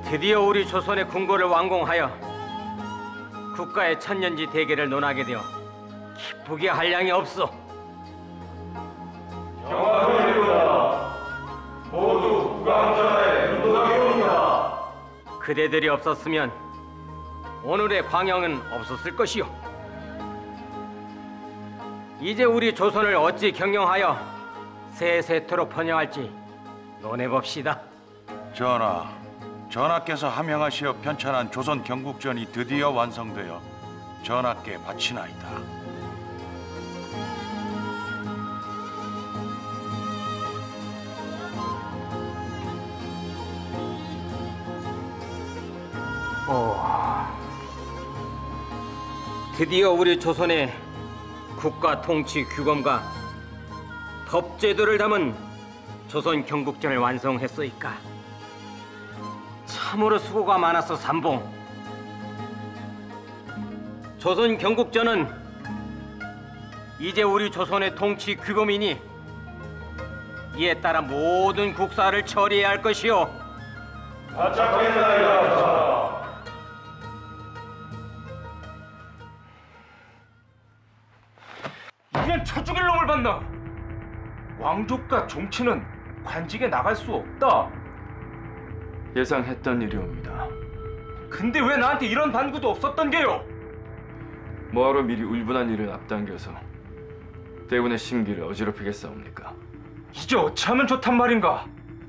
드디어 우리 조선의 궁궐을 완공하여 국가의 천년지 대계를 논하게 되어 기쁘게 할 양이 없어. 영광입니다. 모두 국왕전하에 운동하겠습니다. 그대들이 없었으면 오늘의 광영은 없었을 것이요. 이제 우리 조선을 어찌 경영하여 세세토록 번영할지 논해봅시다. 전하, 전하께서 함양하시어 편찬한 조선 경국전이 드디어 완성되어 전하께 바치나이다. 드디어 우리 조선의 국가 통치 규범과 법제도를 담은 조선 경국전을 완성했소이까. 참으로 수고가 많았어, 삼봉. 조선 경국전은 이제 우리 조선의 통치 규범이니 이에 따라 모든 국사를 처리해야 할 것이오. 바짝하겠나이다. 이년 쳐죽일 놈을 봤나? 왕족과 종치는 관직에 나갈 수 없다. 예상했던 일이옵니다. 근데 왜 나한테 이런 반구도 없었던 게요? 뭐하러 미리 울분한 일을 앞당겨서 대군의 심기를 어지럽히겠사옵니까? 이제 어찌하면 좋단 말인가?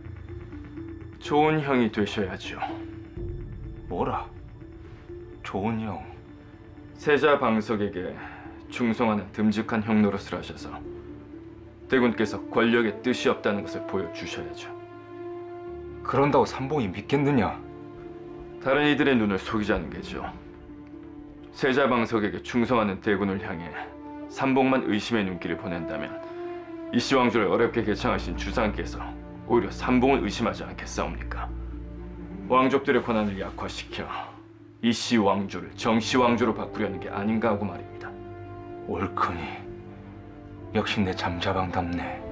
좋은 형이 되셔야죠. 뭐라? 좋은 형. 세자 방석에게 충성하는 듬직한 형 노릇을 하셔서 대군께서 권력에 뜻이 없다는 것을 보여주셔야죠. 그런다고 삼봉이 믿겠느냐? 다른 이들의 눈을 속이자는 게죠. 세자 방석에게 충성하는 대군을 향해 삼봉만 의심의 눈길을 보낸다면 이씨왕조를 어렵게 개창하신 주상께서 오히려 삼봉을 의심하지 않겠사옵니까? 왕족들의 권한을 약화시켜 이씨왕조를 정씨왕조로 바꾸려는 게 아닌가 하고 말입니다. 옳거니 역시 내 잠자방답네.